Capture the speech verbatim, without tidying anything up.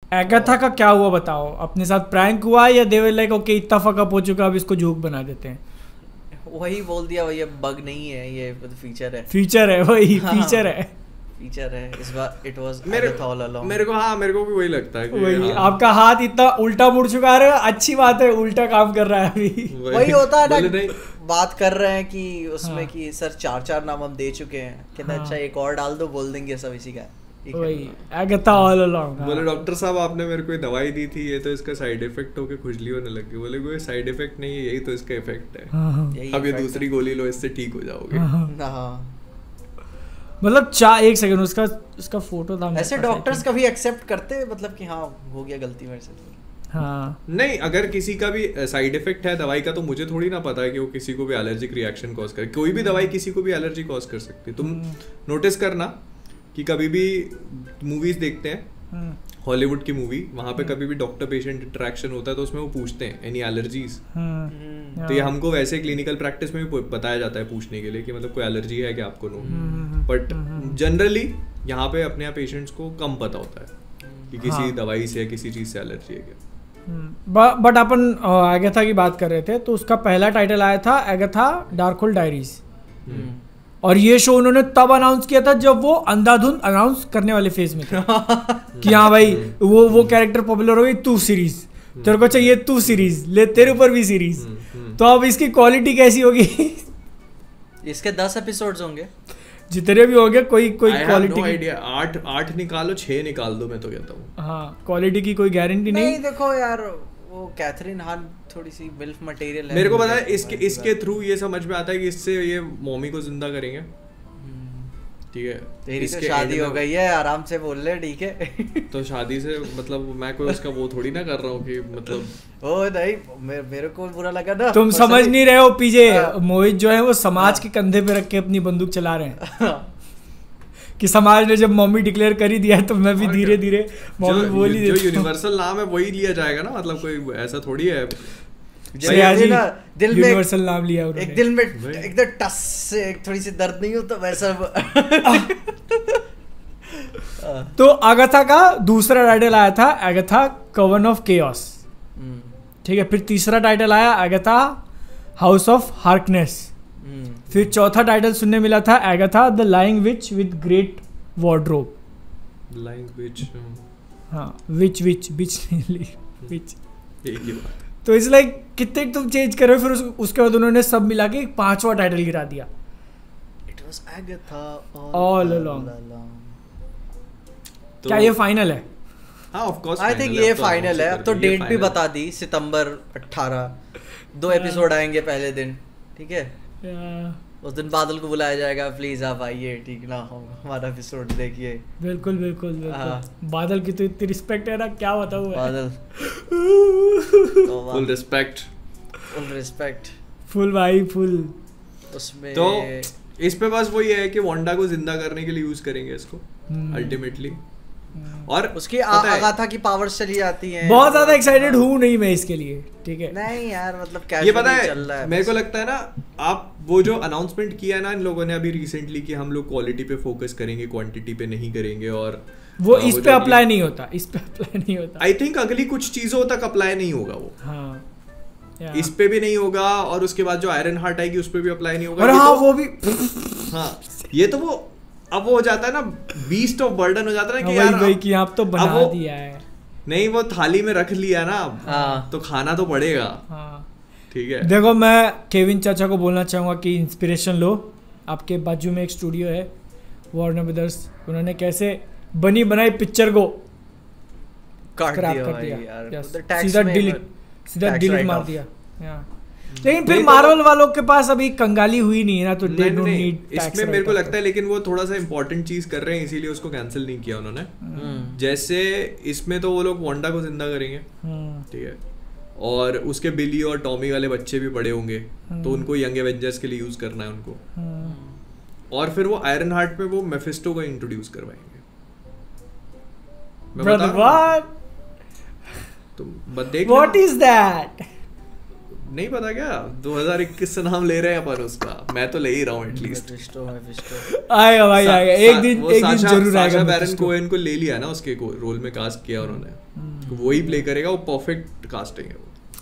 Agatha का क्या हुआ बताओ, अपने साथ प्रैंक हुआ या दे वर लाइक ओके इतना फक अप हो चुका अब इसको जोक बना देते हैं? वही बोल दिया, वही बग नहीं है ये, फीचर है, फीचर है वही फीचर है फीचर है इस बार। इट वाज मेरे ऑल अलोंग। मेरे को हाँ मेरे को भी वही लगता है कि वही हाँ, आपका हाथ इतना उल्टा मुड़ चुका है, अच्छी बात है उल्टा काम कर रहा है अभी। वही होता है बोले ना, नहीं बात कर रहे हैं कि उसमें हाँ। कि सर चार चार नाम हम दे चुके हैं, कहते हाँ। अच्छा एक और डाल दो, बोल देंगे सब इसी का है। वही एगाथा ऑल अलोंग। बोले डॉक्टर साहब आपने मेरे को ये दवाई दी थी, ये तो इसका साइड इफेक्ट होके खुजली होने लगी। बोले कोई साइड इफेक्ट नहीं है, यही तो इसका इफेक्ट है। यही अब ये effect दूसरी गोली लो, इससे ठीक हो जाओगे। है। हाँ मतलब चार एक सेकंड उसका उसका फोटो था मेरे ऐसे पास, I डॉक्टर्स think। कभी एक्सेप्ट करते मतलब कि हाँ हो गया गलती मेरे से। हाँ नहीं, अगर किसी का भी साइड इफेक्ट है दवाई का तो मुझे थोड़ी ना पता है कि वो किसी को भी एलर्जिक रिएक्शन कॉज करे। कोई भी दवाई किसी को भी एलर्जी कॉज कर सकती है। तुम नोटिस करना कि कभी भी मूवीज देखते हैं, हॉलीवुड की मूवी, वहाँ पे कभी भी डॉक्टर पेशेंट इंटरेक्शन होता है तो उसमें वो पूछते हैं एनी एलर्जीज। तो ये हमको वैसे क्लिनिकल प्रैक्टिस में भी बताया जाता है पूछने के लिए कि मतलब कोई एलर्जी है क्या आपको, नो। बट जनरली यहाँ पे अपने यहाँ पेशेंट्स को कम पता होता है कि किसी हाँ। दवाई से या किसी चीज से एलर्जी है क्या। बट अपन एगाथा की बात कर रहे थे तो उसका पहला टाइटल आया था एगाथा डार्कहोल्ड डायरीज, और ये शो उन्होंने तब अनाउंस किया था जब वो अंधाधुंध अनाउंस करने वाले फेज में थे कि हाँ भाई वो वो कैरेक्टर पॉपुलर हो गई, तू सीरीज तेरे को चाहिए, तू सीरीज ले, तेरे ऊपर भी सीरीज। तो अब इसकी क्वालिटी कैसी होगी? इसके दस एपिसोड्स होंगे जितने भी हो गए, कोई कोई I have quality no idea। आठ आठ निकालो, छह निकाल दो, मैं तो कहता हूँ। हाँ क्वालिटी की कोई गारंटी नहीं, नहीं। देखो यार वो कैथरीन हान थोड़ी सी मिल्फ मटेरियल है। मेरे को पता है इसके इसके थ्रू ये समझ में आता है कि इससे ये मॉमी को जिंदा करेंगे, ठीक है। तेरी तो इसके शादी end हो में- गई है, आराम से बोल ले, ठीक है। तो शादी से मतलब मैं कोई उसका वो थोड़ी ना कर रहा हूँ कि मतलब ओ नहीं, मे, मेरे को बुरा लगा ना। तुम personally- समझ नहीं रहे हो पीजे, हाँ। मोहित जो है वो समाज के कंधे पे रख के अपनी बंदूक चला रहे हैं कि समाज ने जब मम्मी डिक्लेयर कर ही दिया है तो मैं भी और धीरे क्या? धीरे मम्मी जो, बोल ही जो देता हूँ। यूनिवर्सल नाम है वही लिया जाएगा ना, मतलब कोई ऐसा थोड़ी है। श्रेया जी ना, दिल में यूनिवर्सल नाम लिया उन्होंने। एक दिल में भाई। एकदम टस से एक थोड़ी सी दर्द नहीं हो तो वैसा। तो अगाथा का दूसरा टाइटल आया था अगाथा कवन ऑफ केओस, ठीक है। फिर तीसरा टाइटल आया अगाथा हाउस ऑफ हार्कनेस। फिर चौथा टाइटल सुनने मिला था Agatha the lying witch with great wardrobe. Language हाँ विच विच विच विच एक ही बात। तो इस लाइक कितने तुम चेंज कर रहे हो। फिर उस, उसके बाद उन्होंने सब मिला के एक पांचवा टाइटल गिरा दिया, It was Agatha All along। तो क्या ये फाइनल है? हाँ ऑफ कोर्स आई थिंक ये फाइनल है। अब तो डेट भी बता दी, सितंबर अठारह, दो एपिसोड आएंगे पहले दिन, ठीक है। उस दिन बादल को बुलाया जाएगा, प्लीज आप आइए, ठीक ना, हमारा एपिसोड देखिए। बिल्कुल बिल्कुल हाँ। बिल्कुल। बादल की तो इतनी रिस्पेक्ट है ना, क्या बताऊँ। बादल full respect, full respect full भाई फुल। उसमें। तो इस पे बस वही है कि वांडा को जिंदा करने के लिए यूज करेंगे इसको अल्टीमेटली। और उसकी आगाथा की पावर्स चली जाती हैं। बहुत ज्यादा एक्साइटेड हूँ नहीं मैं इसके लिए, ठीक है। नहीं यार, मतलब ये पता कैजुअली चल रहा है है। मेरे को लगता है ना, आप वो जो अनाउंसमेंट किया है ना इन लोगों ने अभी रिसेंटली कि हम लोग क्वालिटी पे फोकस करेंगे, क्वांटिटी पे नहीं करेंगे, और वो आ, इस वो पे जो अप्लाई नहीं होता, इस पे अप्लाई नहीं होता। आई थिंक अगली कुछ चीजों तक अप्लाई नहीं होगा वो। हाँ इस पे भी नहीं होगा, और उसके बाद जो आयरन हार्ट आएगी उस पे भी अप्लाई नहीं होगा। और ये हाँ तो- वो भी हाँ ये तो वो अब वो हो जाता है ना, बीस्ट ऑफ बर्डन हो जाता है ना कि वही यार वही अब- कि आप तो बना अब वो- दिया है। नहीं वो थाली में रख लिया ना, हाँ। तो खाना तो पड़ेगा, हाँ ठीक है। देखो मैं केविन चाचा को बोलना चाहूँगा कि इंस्पिरेशन लो। आपके बाजू में एक स्टूडियो है वार्नर ब्रदर्स, उन्होंने कैसे बनी बनाई पिक्चर को काट क्रैप दिया कर भाई दिया, यार। Yes, तो tax सीधा में- डिलीट सीधा tax डिलीट write मार off। दिया। Yeah. लेकिन फिर नहीं तो- मार्वल वालों के पास अभी कंगाली हुई नहीं है ना, तो दे नहीं, डोंट नहीं, नीड इसमें मेरे को लगता है लेकिन वो थोड़ा सा इंपॉर्टेंट चीज कर रहे हैं इसीलिए उसको कैंसिल नहीं किया उन्होंने। जैसे इसमें तो वो लोग वांडा को जिंदा करेंगे, ठीक है, और उसके बिली और टॉमी वाले बच्चे भी बड़े होंगे, तो उनको यंग एवेंजर्स के लिए यूज करना है उनको, और फिर वो आयरन हार्ट में वो मेफिस्टो को इंट्रोड्यूस करवाएंगे। मैं बता ब्रदर रहा हूँ, व्हाट तुम बस देख व्हाट लेना। Is that? नहीं पता क्या, दो हज़ार इक्कीस से नाम ले रहे हैं अपन उसका, मैं तो ले ही रहा हूँ एटलीस्ट। मेफिस्टो मेफिस्टो आएगा भाई आएगा, एक दिन एक दिन जरूर आएगा। बैरन कोहेन को ले लिया ना उसके रोल में कास्ट किया उन्होंने, वही प्ले करेगा, वो परफेक्ट कास्टिंग है वो।